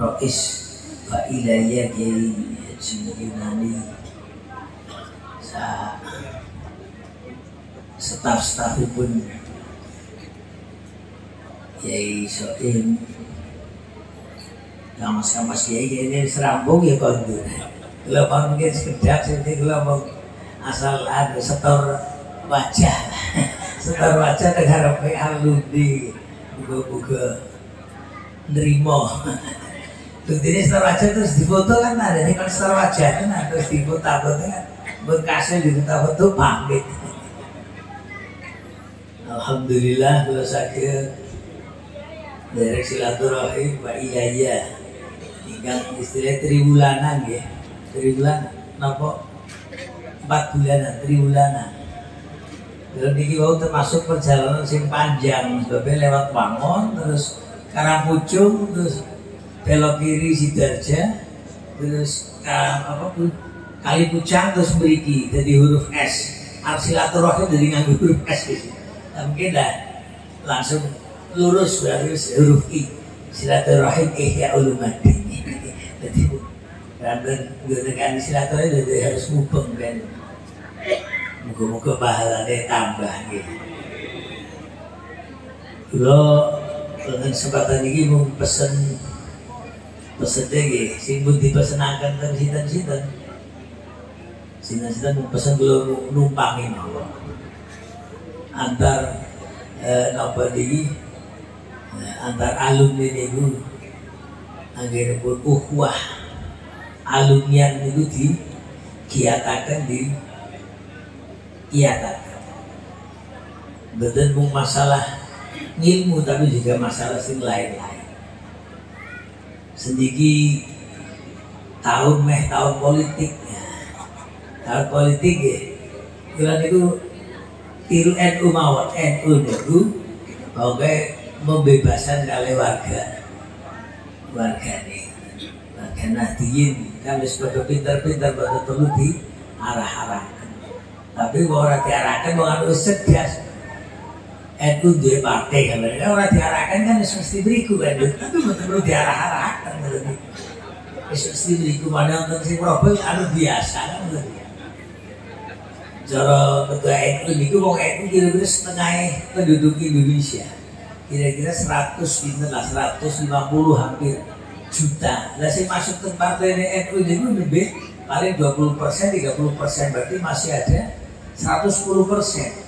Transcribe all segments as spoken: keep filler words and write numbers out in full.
Rois Pak Ilaya Kiai Haji Yunani sa staf-stafipun Kiai Soim kamas-kamas Kiai ini serambung ya kondur. Kalau mau mungkin sekedap sini kalau mau asal ada setor wajah setor wajah negara P alumni buka-buka nerimo. Jadi setor wajah terus difoto kan ada nih, kalau setor wajah kan terus difoto-foto kan berkasnya difoto-foto pamit. Alhamdulillah kalau saya dari silaturahim Pak Ilaya tinggal istilah triwulanan ya, triwulanan napa empat bulanan triwulanan. Kalau niki wau termasuk perjalanan sing panjang, sebabnya lewat Wangon terus Karangpucung terus belok kiri Sidarja terus apa tuh Kalipucang terus mriki jadi huruf S. Silaturahim dari nganggo huruf S gitu. Nah, mungkin dah langsung lurus harus huruf I. Silaturahim ihya ulumuddin. Jadi ramdan gunakan silaturahim jadi harus mubeng kan. Muga-muga pahalanya tambah gitu. Kalau dengan kesempatan ini mau pesen pesen lagi, sing pun dipesenakan dan sinten-sinten. Sinten-sinten mau pesen dulu numpangin Allah. Antar eh, napa ini eh, antar alumni itu agar pun ukhuwah alumni itu dikiatakan di kiatakan. Betul pun masalah ilmu tapi juga masalah sing lain-lain. Sedikit tahun meh tahun politik ya. Tahun politik ya. Bulan itu tiru N U mawon, N U itu oke membebaskan kali warga warga nih warga Nahdien kami sudah pintar-pintar pada perlu diarah-arahkan. Tapi orang diarahkan bukan cerdas. N U dua partai kan, orang diarahkan kan mesti beriku kan, tapi betul perlu diarah-arahkan lebih. Mesti beriku mana untuk si problem anu biasa kan lebih. Cara ketua N U itu mau N U kira-kira setengah penduduk Indonesia, kira-kira seratus lah seratus lima puluh hampir juta. Lah si masuk ke partai N U itu lebih paling dua puluh persen tiga puluh persen berarti masih ada seratus sepuluh persen.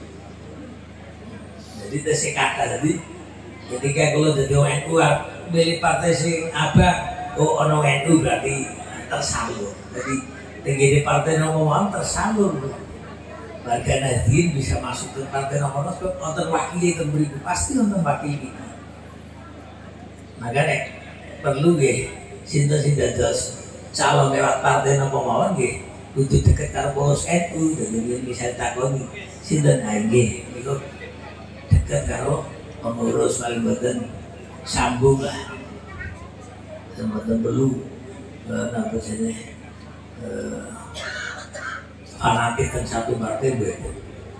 Jadi itu kata tadi ketika kalau jadi N U milih partai sing apa oh ono N U berarti tersalur. Jadi tinggi di partai nomor tersalur. Warga Nahdien bisa masuk ke partai nomor satu nonton wakili itu beriku pasti nonton wakili. Makanya perlu ya sinta-sinta terus calon lewat partai nomor mawon ya untuk dekat karo pengurus N U jadi bisa takoni sinta naik itu dekat karo pengurus paling boten sambung lah boten perlu apa saja fanatik kan satu partai beda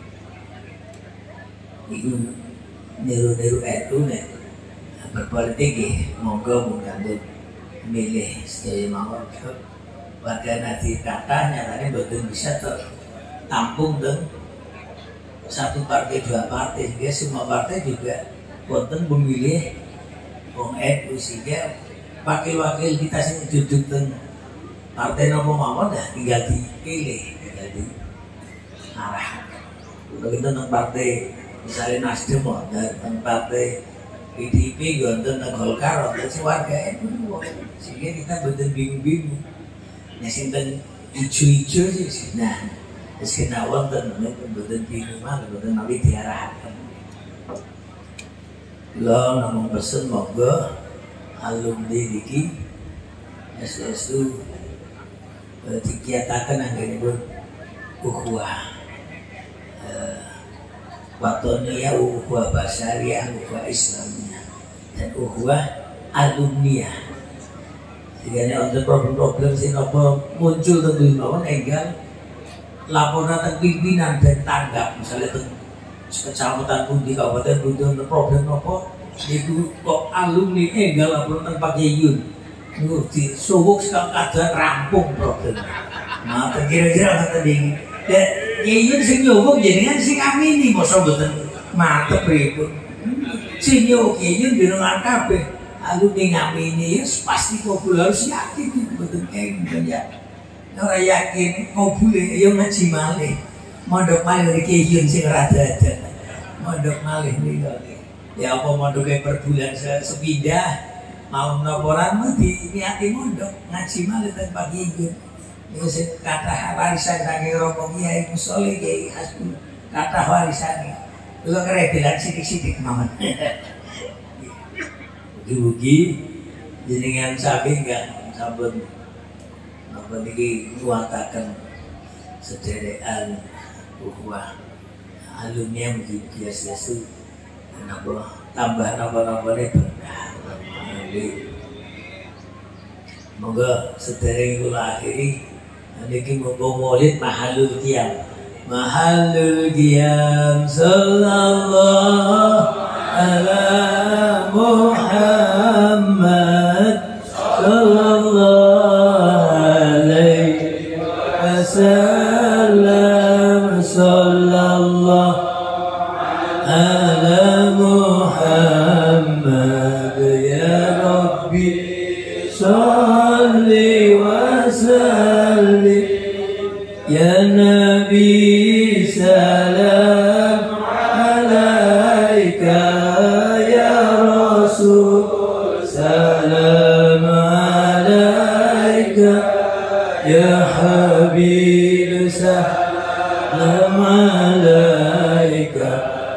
itu niru-niru N U nih berpolitik ya monggo mengandung milih sedaya mawon warga Nahdien kata nyatanya boten bisa tertampung dengan satu partai dua partai sehingga semua partai juga konten memilih Wong N U sehingga wakil-wakil kita sing duduk teng partai nopo mawon dah tinggal dipilih tinggal di arah. Kalau kita teng partai misalnya Nasdem teng partai P D I P gonten teng Golkar dan si warga N U sehingga kita betul bingung-bingung. Nah sinten ijo-ijo sih nah terus kena wonten betul bingung mah betul nabi diarahkan. Lo namun pesen monggo alumni diki S S U dikiatakan anggenipun ukhuwah watoniyah, ukhuwah basyariah, ukhuwah islamiyah dan ukhuwah alumniah. Sehingga untuk problem-problem sing apa muncul tentu mawon enggal laporan tentang pimpinan dan tanggap misalnya tentang kecamatan pundi kabupaten pundi problem apa niku kok alumni enggal laporan Pak Yeyun niku disubuk sekali keadaan rampung problem. Nah kira-kira kata ding dan Yeyun sing nyubuk jenengan sing amini masa mboten mantep pripun sing nyubuk Yeyun jenengan kabeh alumni ngamini ya pasti kabul harus yakin mboten enggal ya ora yakin kabul ya ngaji malih mondok malih iki Yeyun sing rada-rada mondok malih niku ya apa mondoknya per bulan sepindah mau noporan mah diniati mondok ngaji malih tanpa Yeyun itu kata warisan saking Romo Kiai Musoli Kiai Hasbul kata warisan itu kerebelan sidik-sidik mawon bugi-bugi jenengan saking enggak sampun apa niki nguataken sederekan bahwa alumni yang biasa napa tambah napa-napa ne berkah. Moga sedereng kula akhiri niki monggo maulid mahalul qiyam. Mahalul qiyam sallallahu ala Muhammad sallallahu alaihi wasallam sallallahu ala Muhammad ya Rabbi salli wa sallim ya Nabi salam alaika ya Rasul salam alaika ya Habib salam alaika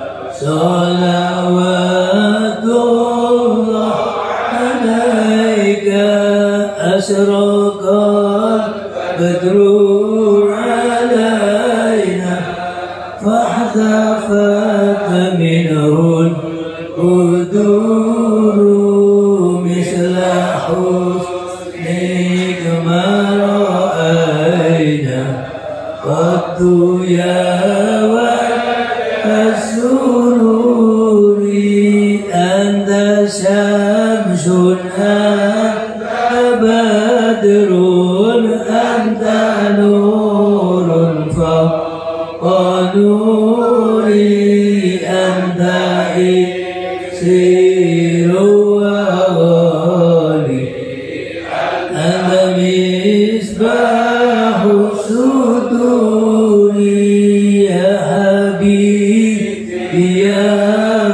salawatullah alaika asraqal badru alaina fahdafat minhul uduru misla husnika ma ra'ayna qattu ya sururi anta syamsun anta badrun anta nurun fawqa nuri anta iksiru wa wali anta misbahu suduri ya habib ya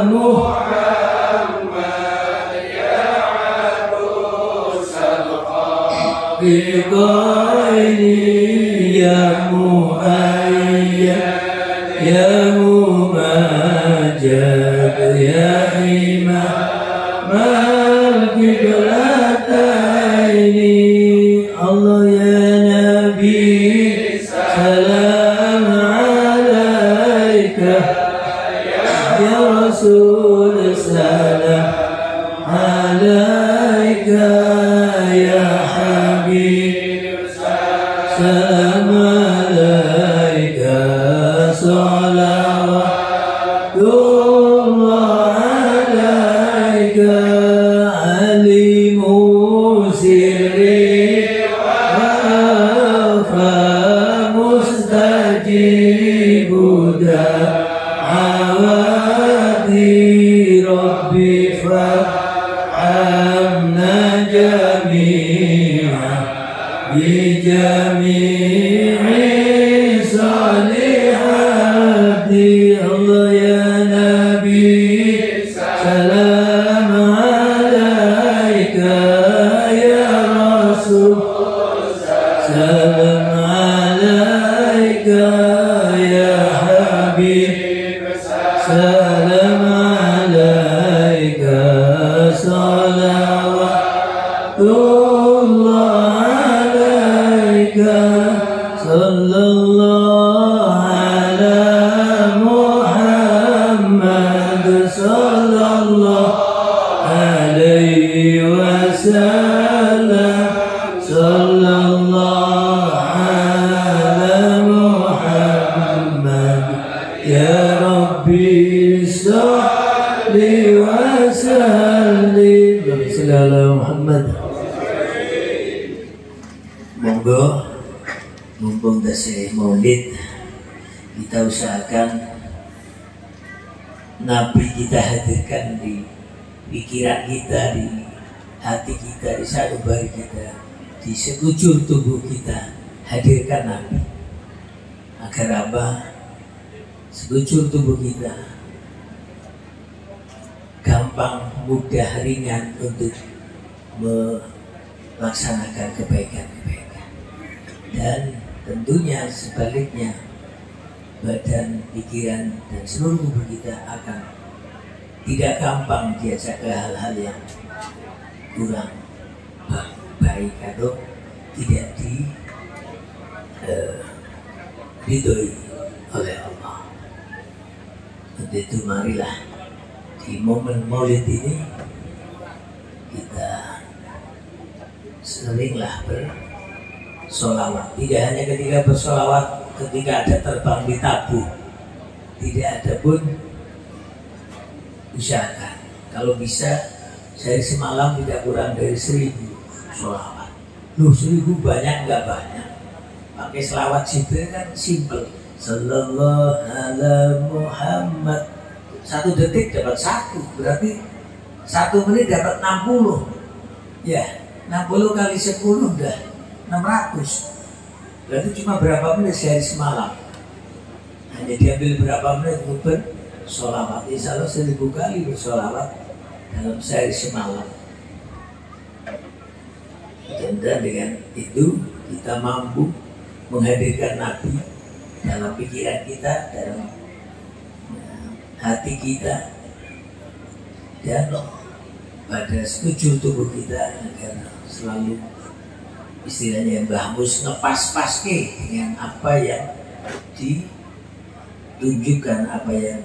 Muhammad ya Abdul Salam biqaini ya Muhayyad ya Mumajjad ya Imam al-Qiblataini Allah ya Nabi salam alaika ya Rasul salam alaika ya Habib salam alaika salawatullah alaika alimu sirri wa afa mustajibu da'awati rabbi fa'amna jami'a bijami'i salihati Allah ya Nabi salam alaika ya Rasul salam alaika ya Habib salam alaika salawatullah alaika sallallahu ala Muhammad sallallahu alaihi wasallam sallallahu ala Muhammad ya Rabbi wasallim. Sallallahu Muhammad. Monggo, mumpung tasih maulid, kita usahakan Nabi kita hadirkan di pikiran kita, di hati kita, di sanubari kita, di sekujur tubuh kita. Hadirkan Nabi agar apa? Sekujur tubuh kita gampang, mudah, ringan untuk melaksanakan kebaikan-kebaikan. Dan tentunya sebaliknya, badan, pikiran, dan seluruh tubuh kita akan tidak gampang diajak ke hal-hal yang kurang baik atau tidak di uh, ridhoi oleh Allah. Untuk itu marilah di momen maulid ini kita seringlah bersolawat. Tidak hanya ketika bersolawat, ketika ada terbang di tabuh, tidak ada pun usahakan. Kalau bisa sehari semalam tidak kurang dari seribu solawat. Loh, seribu banyak nggak banyak? Pakai selawat Jibril kan simple. Sallallahu alaihi Muhammad. Satu detik dapat satu, berarti satu menit dapat enam puluh. Ya, enam puluh kali sepuluh udah enam ratus. Berarti cuma berapa menit sehari semalam? Hanya diambil berapa menit untuk bersolawat. Insya Allah seribu kali bersolawat dalam sehari semalam. Dan dengan itu kita mampu menghadirkan Nabi dalam pikiran kita, dalam hati kita, dan pada sekujur tubuh kita agar selalu istilahnya Mbah Mus ngepas-paske dengan apa yang ditunjukkan, apa yang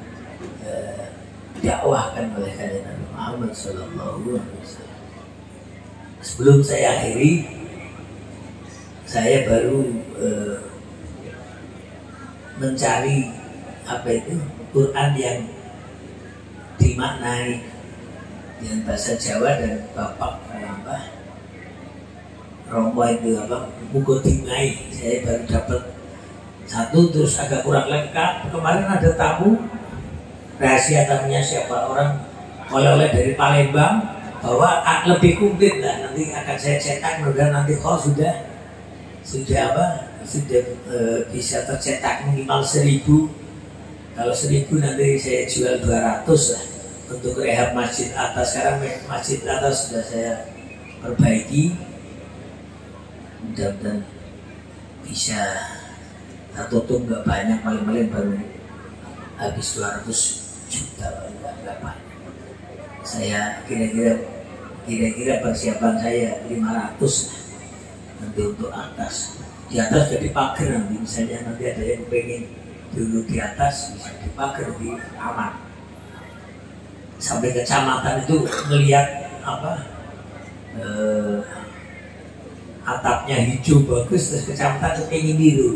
didakwahkan oleh kalian Nabi Muhammad Sallallahu Alaihi Wasallam. Sebelum saya akhiri, saya baru eh, mencari apa itu Quran yang dimaknai dengan bahasa Jawa dan Bapak apa Romo itu apa Mugodimai. Saya baru dapat satu, terus agak kurang lengkap. Kemarin ada tamu rahasia, tamunya siapa, orang oleh-oleh dari Palembang, bahwa lebih komplit lah, nanti akan saya cetak. Mudah nanti kalau sudah sudah apa sudah e, bisa tercetak minimal seribu. Kalau seribu nanti saya jual dua ratus lah untuk rehab masjid atas. Sekarang masjid atas sudah saya perbaiki, mudah-mudahan bisa tertutup, nggak banyak, paling-paling baru habis dua ratus juta, nggak banyak. Saya kira-kira kira-kira persiapan saya lima ratus lah nanti untuk atas. Di atas jadi pagar nanti, misalnya nanti ada yang pengen dulu di atas bisa dipagar di aman. Sampai kecamatan itu melihat apa eh, atapnya hijau bagus, terus kecamatan itu pengen biru.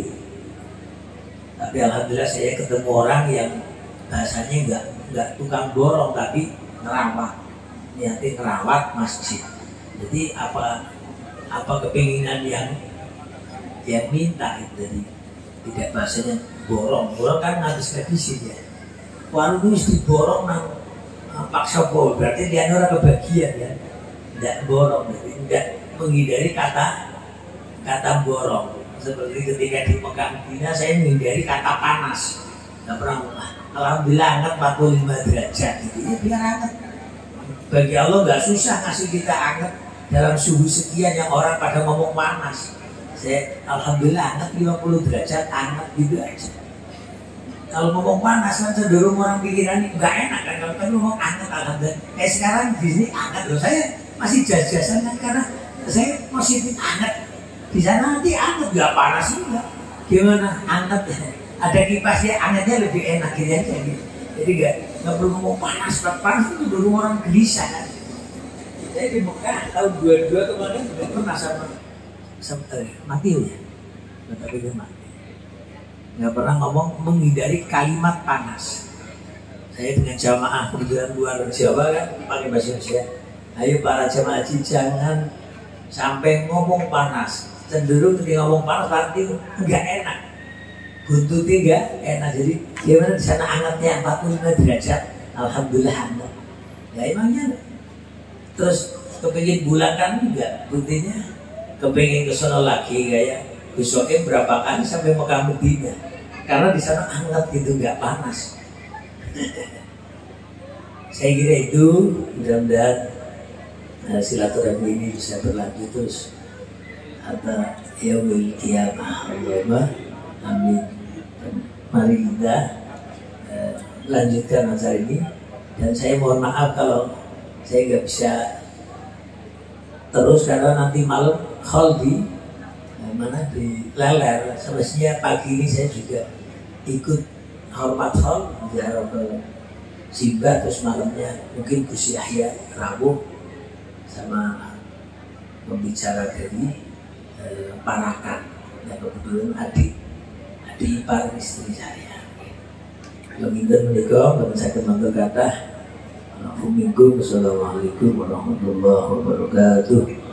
Tapi alhamdulillah saya ketemu orang yang bahasanya nggak nggak tukang borong tapi ngerawat, niatnya ngerawat masjid. Jadi apa apa kepinginan yang yang minta itu tadi, tidak bahasanya borong. Borong kan habis kehabisan ya. Warung itu diborong nang paksa bol, berarti dia orang kebagian ya. Tidak borong, jadi tidak menghindari kata kata borong. Seperti ketika di Mekah Madinah saya menghindari kata panas. Tidak pernah. Alhamdulillah hangat empat puluh lima derajat gitu ya, biar hangat. Bagi Allah nggak susah ngasih kita hangat dalam suhu sekian yang orang pada ngomong panas. Saya alhamdulillah hangat lima puluh derajat, hangat gitu aja. Kalau ngomong panas kan cenderung orang pikiran ini nggak enak kan, kalau kan ngomong hangat alhamdulillah. Kayak sekarang di sini hangat loh, saya masih jajasan kan karena saya positif hangat. Di sana nanti hangat, nggak panas juga. Gimana hangat? Ada kipasnya, hangatnya lebih enak gitu aja gitu. Jadi nggak nggak perlu ngomong panas, panas itu dulu orang gelisah kan. Saya di Mekah tahun dua puluh dua kemarin juga pernah sama sampai mati ya, tapi dia mati. Nggak pernah ngomong menghindari kalimat panas. saya dengan jamaah kebetulan luar Jawa kan pakai bahasa Indonesia. Ayo para jamaah haji jangan sampai ngomong panas. Cenderung ketika ngomong panas berarti enggak enak. Buntutnya enggak enak. Jadi gimana di sana hangatnya empat puluh lima derajat. Alhamdulillah hangat. Ya emangnya. Terus kepingin bulan kan enggak. Buktinya kepingin ke sana lagi kayak besoknya berapa kali sampai Mekah Madinah. Karena di sana hangat gitu, enggak panas. Saya kira itu mudah-mudahan uh, silaturahmi ini bisa berlanjut terus atau yaumil qiyamah. Allahumma amin. Mari kita uh, lanjutkan acara ini dan saya mohon maaf kalau saya nggak bisa terus karena nanti malam call di uh, mana di Leler. Semestinya pagi ini saya juga ikut hormat hal ziarah ke Simbah, terus malamnya mungkin Gus Yahya Rawuh sama pembicara dari eh, Parakan yang kebetulan adik adik ipar istri saya. Kalau kita menikah, kalau saya kemantul kata Assalamualaikum warahmatullahi wabarakatuh.